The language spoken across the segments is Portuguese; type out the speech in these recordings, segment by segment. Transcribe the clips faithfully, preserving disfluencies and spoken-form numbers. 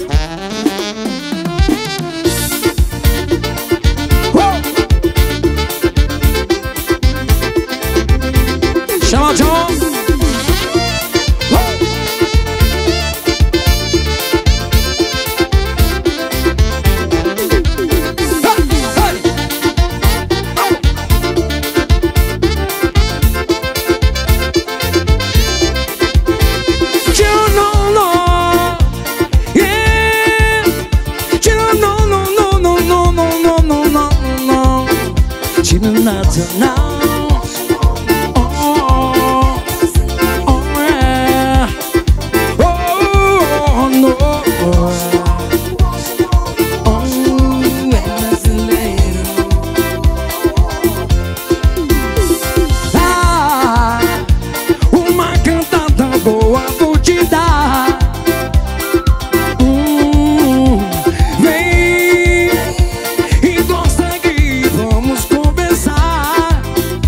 Chama John. Now, oh, oh, yeah. Oh, no, oh, brasileiro. Ah, uma cantada boa vou te dar. Hum, vem e gosta aqui, vamos conversar.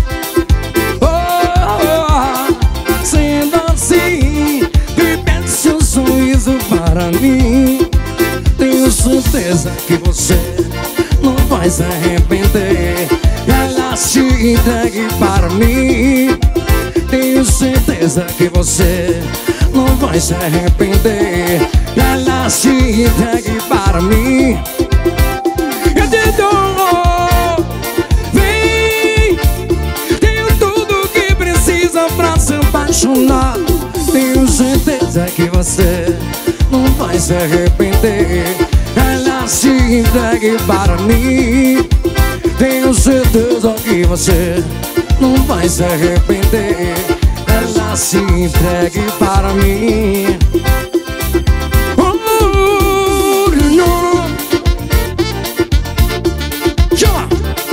Para mim, tenho certeza que você não vai se arrepender. Ela se entregue para mim. Tenho certeza que você não vai se arrepender. Ela se entregue para mim. Eu te dou, vem. Tenho tudo que precisa pra se apaixonar. Tenho certeza que você não vai se arrepender. Ela se entregue para mim. Tenho certeza que você não vai se arrepender. Ela se entregue para mim. Oh, não. Chama.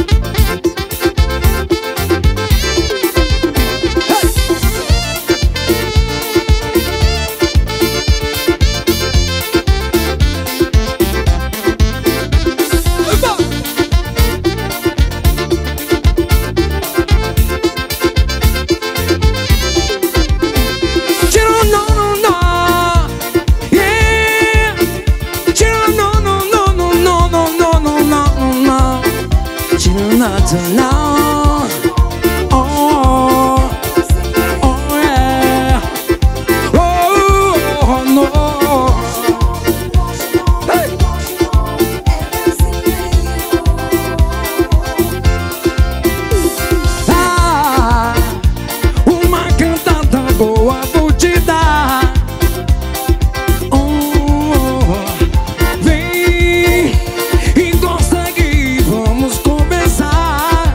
Now, oh, oh yeah, oh no, hey. Ah, uma cantada boa vou te dar. Oh, vem e gosta aqui, vamos conversar.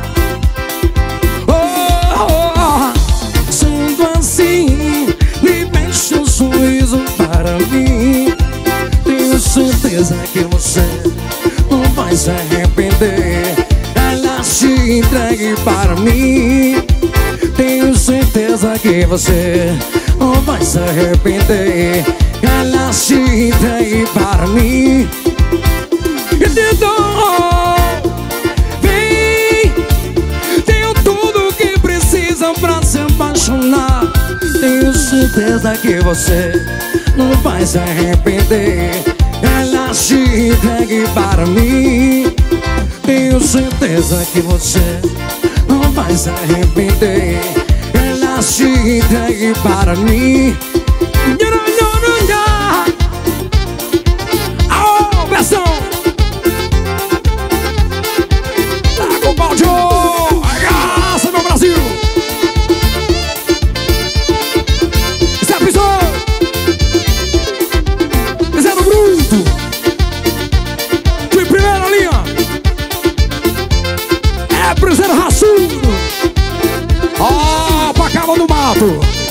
Para mim, tenho certeza que você não vai se arrepender. Ela se entregue para mim. Tenho certeza que você não vai se arrepender. Ela se entregue para mim. Eu te dou, vem. Tenho tudo que precisa pra se apaixonar. Tenho certeza que você não vai se arrepender. Ela se entregue para mim. Tenho certeza que você não vai se arrepender. Ela se entregue para mim. Aô, versão! Tá com o balde! Arregaça, meu Brasil! Cruzeiro raçudo, ó, pra cava do mato.